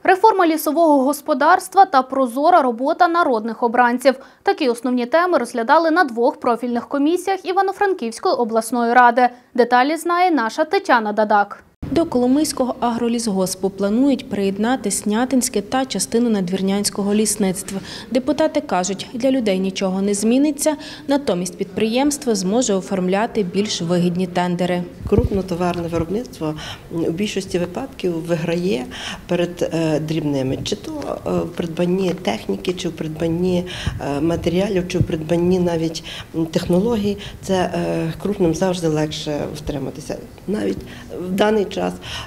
Реформа лісового господарства та прозора робота народних обранців. Такі основні теми розглядали на двох профільних комісіях Івано-Франківської обласної ради. Деталі знає наша Тетяна Дадак. До Коломийського агролісгоспу планують приєднати Снятинське та частину надвірнянського лісництва. Депутати кажуть, для людей нічого не зміниться, натомість підприємство зможе оформляти більш вигідні тендери. Крупнотоварне виробництво у більшості випадків виграє перед дрібними. Чи то в придбанні техніки, чи в придбанні матеріалів, чи в придбанні навіть технологій. Це крупним завжди легше втриматися. Навіть в даний час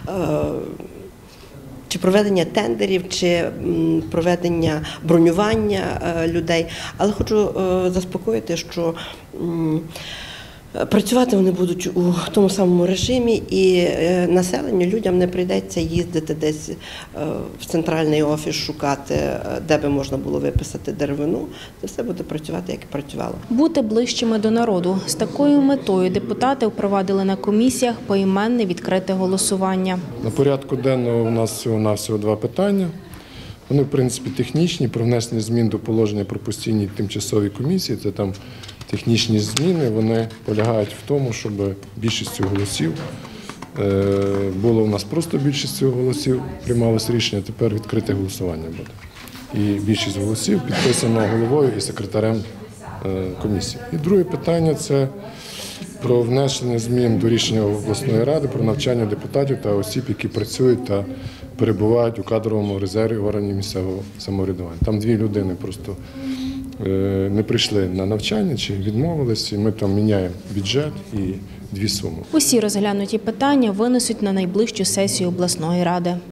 чи проведення тендерів, чи проведення бронювання людей. Але хочу заспокоїти, що працювати вони будуть у тому самому режимі, і населенню, людям не прийдеться їздити десь в центральний офіс, шукати, де би можна було виписати деревину. Це все буде працювати, як і працювало. Бути ближчими до народу. З такою метою депутати впровадили на комісіях поіменне відкрите голосування. На порядку денного у нас всього-навсього два питання. Вони, в принципі, технічні, про внесення змін до положення про постійні тимчасові комісії. Це там технічні зміни, вони полягають в тому, щоб більшістю голосів, було у нас просто більшістю голосів, приймалося рішення, тепер відкрите голосування буде. І більшість голосів підписано головою і секретарем комісії. І друге питання – це про внесення змін до рішення обласної ради про навчання депутатів та осіб, які працюють та перебувають у кадровому резерві органів місцевого самоврядування. Там дві людини просто не прийшли на навчання чи відмовились, і ми там міняємо бюджет і дві суми. Усі розглянуті питання винесуть на найближчу сесію обласної ради.